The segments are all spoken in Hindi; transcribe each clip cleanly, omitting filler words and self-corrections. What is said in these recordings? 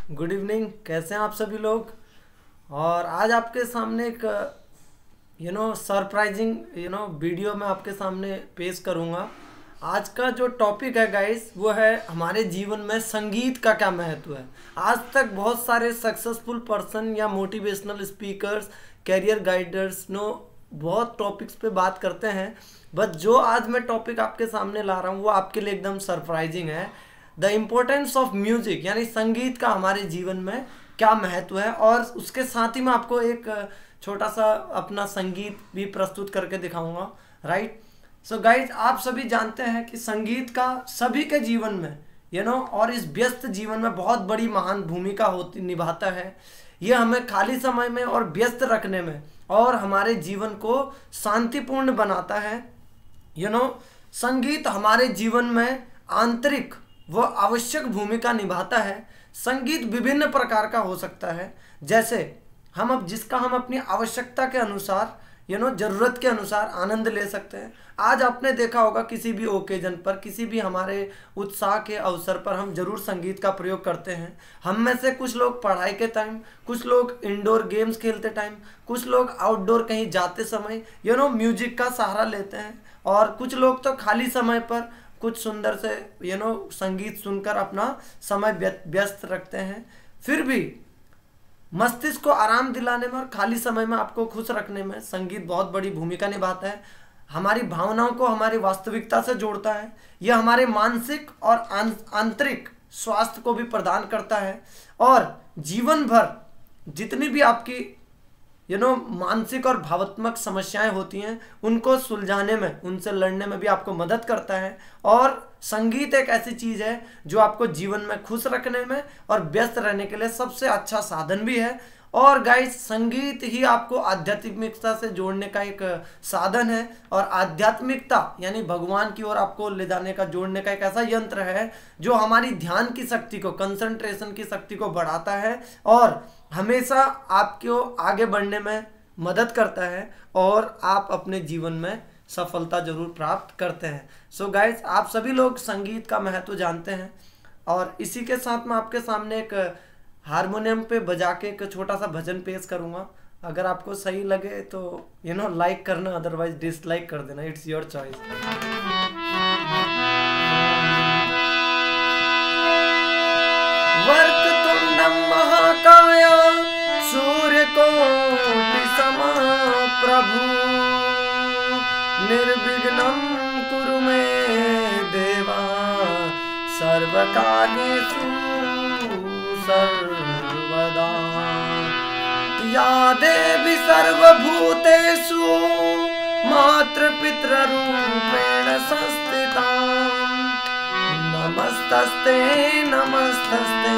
Good evening. कैसे हैं आप सभी लोग। और आज आपके सामने एक सरप्राइजिंग वीडियो मैं आपके सामने पेश करूंगा। आज का जो टॉपिक है गाइस वो है हमारे जीवन में संगीत का क्या महत्व है। आज तक बहुत सारे सक्सेसफुल पर्सन या मोटिवेशनल स्पीकर्स, कैरियर गाइडर्स बहुत टॉपिक्स पे बात करते हैं, बट जो आज मैं टॉपिक आपके सामने ला रहा हूँ वो आपके लिए एकदम सरप्राइजिंग है। द इम्पोर्टेंस ऑफ म्यूजिक, यानी संगीत का हमारे जीवन में क्या महत्व है। और उसके साथ ही मैं आपको एक छोटा सा अपना संगीत भी प्रस्तुत करके दिखाऊंगा। राइट। सो गाइज, आप सभी जानते हैं कि संगीत का सभी के जीवन में और इस व्यस्त जीवन में बहुत बड़ी महान भूमिका होती निभाता है। यह हमें खाली समय में और व्यस्त रखने में और हमारे जीवन को शांतिपूर्ण बनाता है। संगीत हमारे जीवन में आंतरिक वो आवश्यक भूमिका निभाता है। संगीत विभिन्न प्रकार का हो सकता है, जैसे हम अपनी आवश्यकता के अनुसार जरूरत के अनुसार आनंद ले सकते हैं। आज आपने देखा होगा किसी भी ओकेजन पर, किसी भी हमारे उत्साह के अवसर पर हम जरूर संगीत का प्रयोग करते हैं। हम में से कुछ लोग पढ़ाई के टाइम, कुछ लोग इंडोर गेम्स खेलते टाइम, कुछ लोग आउटडोर कहीं जाते समय म्यूजिक का सहारा लेते हैं, और कुछ लोग तो खाली समय पर कुछ सुंदर से संगीत सुनकर अपना समय व्यस्त रखते हैं। फिर भी मस्तिष्क को आराम दिलाने में और खाली समय में आपको खुश रखने में संगीत बहुत बड़ी भूमिका निभाता है। हमारी भावनाओं को हमारी वास्तविकता से जोड़ता है। यह हमारे मानसिक और आंतरिक स्वास्थ्य को भी प्रदान करता है, और जीवन भर जितनी भी आपकी मानसिक और भावात्मक समस्याएं होती हैं उनको सुलझाने में, उनसे लड़ने में भी आपको मदद करता है। और संगीत एक ऐसी चीज़ है जो आपको जीवन में खुश रखने में और व्यस्त रहने के लिए सबसे अच्छा साधन भी है। और गाइस, संगीत ही आपको आध्यात्मिकता से जोड़ने का एक साधन है, और आध्यात्मिकता यानी भगवान की ओर आपको ले जाने का, जोड़ने का एक ऐसा यंत्र है जो हमारी ध्यान की शक्ति को, कंसंट्रेशन की शक्ति को बढ़ाता है और हमेशा आपको आगे बढ़ने में मदद करता है, और आप अपने जीवन में सफलता जरूर प्राप्त करते हैं। सो गाइस, आप सभी लोग संगीत का महत्व जानते हैं, और इसी के साथ मैं आपके सामने एक हारमोनियम पे बजा के एक छोटा सा भजन पेश करूंगा। अगर आपको सही लगे तो लाइक करना, अदरवाइज डिसलाइक कर देना, इट्स योर चॉइस। वक्रतुंडम महाकाय सूर्यकोटि समप्रभु निर्विघ्नं कुरु मे देवा सर्वकार्येषु सर्वदा। या देवी सर्वभूतेषु मातृपितृरूपेण संस्थिता। नमस्तस्ते नमस्तस्ते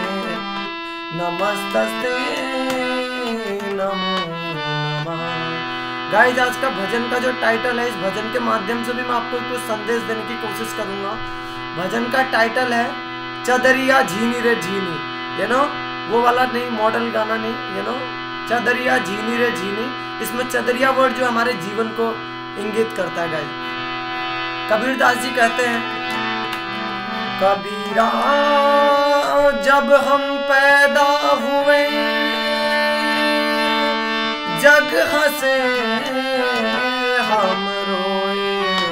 नमस्तस्ते नमो नमः। गाइस, आज का भजन का जो टाइटल है, इस भजन के माध्यम से भी मैं आपको कुछ संदेश देने की कोशिश करूंगा। भजन का टाइटल है चदरिया झीनी रे झीनी। वो वाला नहीं, मॉडल गाना नहीं, चदरिया झीनी रे झीनी। इसमें चदरिया वर्ड जो हमारे जीवन को इंगित करता है। गाइस, कबीरदास जी कहते हैं, कबीरा जब हम पैदा हुए जग हंसे हम रोए।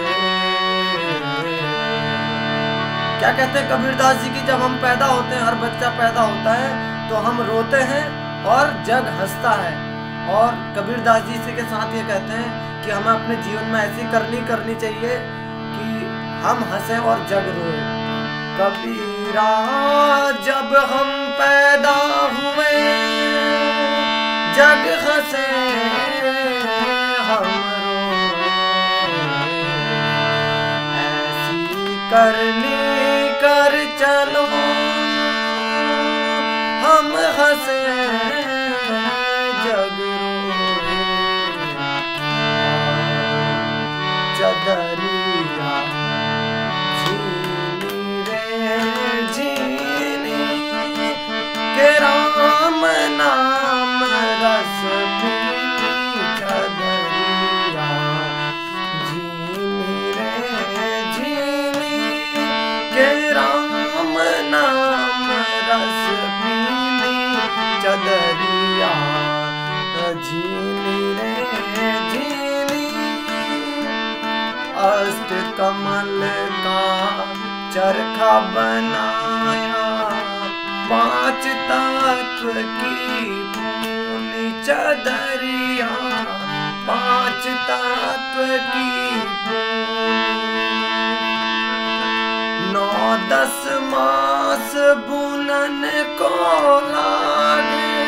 क्या कहते हैं कबीरदास जी की, जब हम पैदा होते हैं, हर बच्चा पैदा होता है तो हम रोते हैं और जग हंसता है। और कबीरदास जी इसी के साथ ये कहते हैं कि हमें अपने जीवन में ऐसी करनी चाहिए कि हम हंसे और जग रोए। कबीरा जब हम पैदा हुए जग हंसे हम रोए। ऐसी करनी कर चलो हम हंसे जग रोए। चदरिया झीनी रे झीनी के राम नाम रस पीनी। चदरिया झीनी रे झीनी के राम नाम रस पीनी। चदरिया झीनी रे झीनी। अष्ट कमल का चरखा बनाया, 5 तत्व की पूनी चदरिया, 5 तत्व की पूनी। 9-10 मास बुनन को लागे,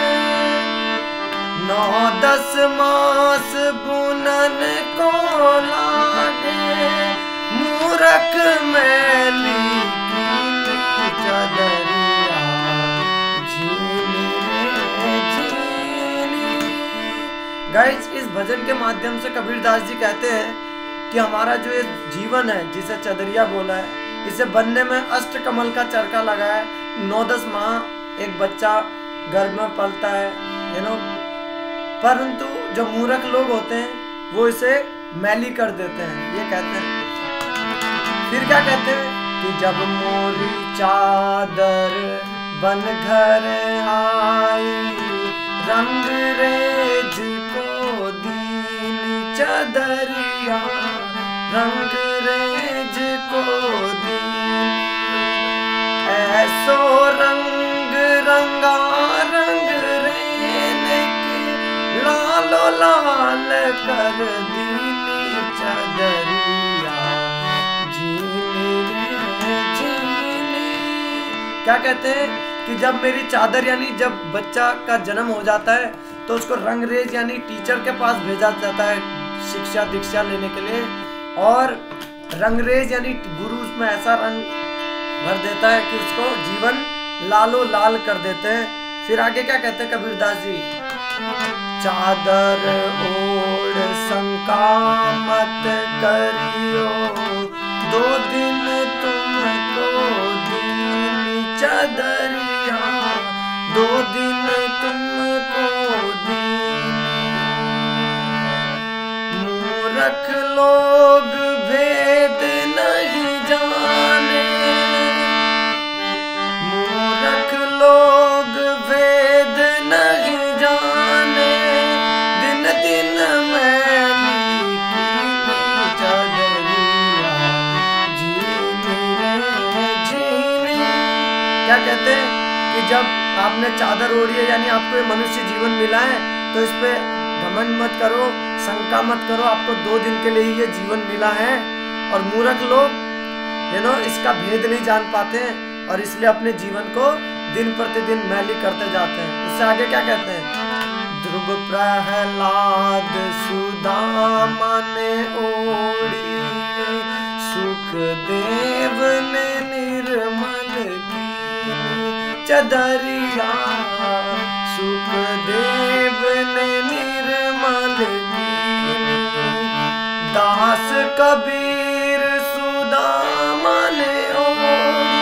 9-10 मास बुनन को लागे। मूरख मैली की चदरिया झीनी रे झीनी। गाइस, इस भजन के माध्यम से कबीरदास जी कहते हैं कि हमारा जो ये जीवन है, जिसे चदरिया बोला है, इसे बनने में अष्टकमल का चरखा लगा है। 9-10 माह एक बच्चा गर्भ में पलता है, परंतु जो मूर्ख लोग होते हैं वो इसे मैली कर देते हैं, ये कहते हैं। फिर क्या कहते हैं कि जब मोरी चादर बन घर आई, रंग रेज को दीनी चदरिया, रंग रेज को दीनी। ऐसो रंग रंगा रंग रेने की, लालो लाल कर दीनी चदरिया झीनी रे झीनी। क्या कहते हैं कि जब मेरी चादर यानी जब बच्चा का जन्म हो जाता है तो उसको रंगरेज यानी टीचर के पास भेजा जाता है शिक्षा दीक्षा लेने के लिए, और रंगरेज यानी गुरु उसमें ऐसा रंग भर देता है कि उसको जीवन लालो लाल कर देते हैं। फिर आगे क्या कहते हैं कबीरदास जी, चादर ओढ़ शंका मत करियो, 2 दिन तुमको दीनी चदरिया, 2 दिन तुमको दीनी। मूर्ख लोग भेद नहीं जाने, मूर्ख लोग भेद नहीं जाने। दिन दिन मैली की चदरिया झीनी रे झीनी। क्या कहते हैं कि जब आपने चादर ओढ़ी है यानी आपको ये मनुष्य जीवन मिला है तो इस पे घमंड मत करो, शंका मत करो, आपको 2 दिन के लिए ही ये जीवन मिला है। और मूर्ख लोग इसका भेद नहीं जान पाते हैं और इसलिए अपने जीवन को दिन प्रतिदिन मैली करते जाते हैं। उससे आगे क्या कहते हैं, ध्रुव प्रहलाद सुदामा ने ओढ़ी, सुखदेव ने निर्मल की चदरिया, सुखदेव ने निर्मल की। दास कबीर सुदामा ने ओढ़ी,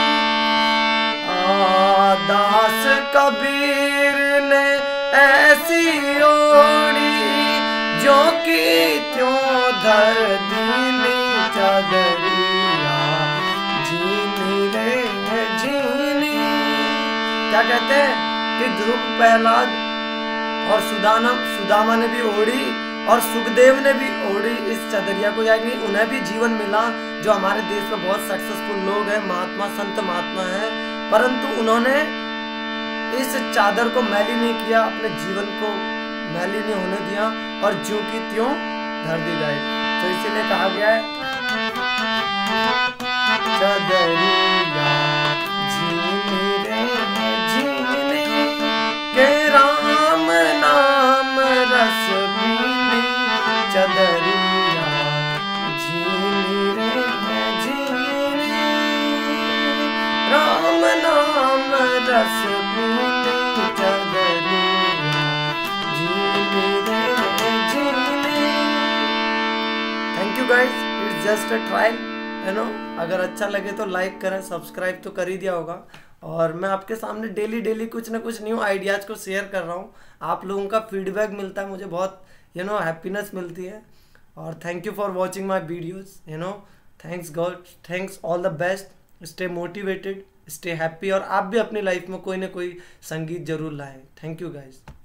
दास कबीर ने ऐसी ओढ़ी, जो कि त्यों धर दीनी चदरिया झीनी रे झीनी। क्या कहते हैं कि ध्रुव प्रहलाद और सुदामा ने भी ओढ़ी और सुखदेव ने भी ओढ़ी इस चदरिया को, यानी उन्हें भी जीवन मिला। जो हमारे देश में बहुत सक्सेसफुल लोग हैं, महात्मा संत महात्मा हैं, परंतु उन्होंने इस चादर को मैली नहीं किया, अपने जीवन को मैली नहीं होने दिया और ज्यों की त्यों धर दी गए। तो इसीलिए कहा गया है चदरिया झीनी रे झीनी, के राम नाम रस पीनी चदरिया झीनी रे झीनी। राम नाम रस पीनी चदरिया झीनी रे झीनी। Thank you guys, it's just a trial, अगर अच्छा लगे तो लाइक करें, सब्सक्राइब तो कर ही दिया होगा। और मैं आपके सामने डेली कुछ ना कुछ न्यू आइडियाज़ को शेयर कर रहा हूँ। आप लोगों का फीडबैक मिलता है, मुझे बहुत हैप्पीनेस मिलती है। और thank you for watching my videos, thanks God, thanks all the best, stay motivated, stay happy और आप भी अपनी लाइफ में कोई ना कोई संगीत जरूर लाएं। Thank you guys.